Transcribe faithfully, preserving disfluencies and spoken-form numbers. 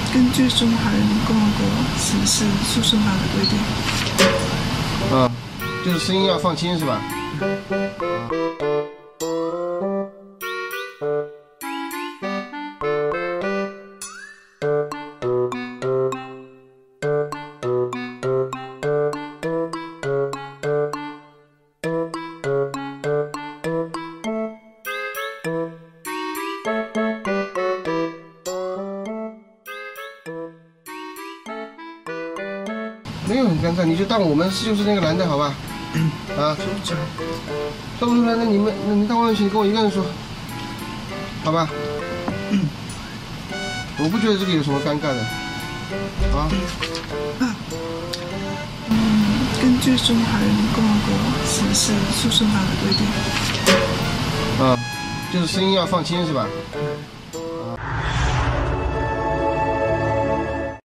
根据中华人民共和国刑事诉讼法的规定。 啊，就是声音要放轻是吧？没有很干燥，你就当我们是就是那个男的好吧？啊，说不出来，说不出来，那你们，那你到外面去，你跟我一个人说，好吧？嗯，我不觉得这个有什么尴尬的，啊？ 嗯，根据中华人民共和国刑事诉讼法的规定。 啊，就是声音要放轻是吧？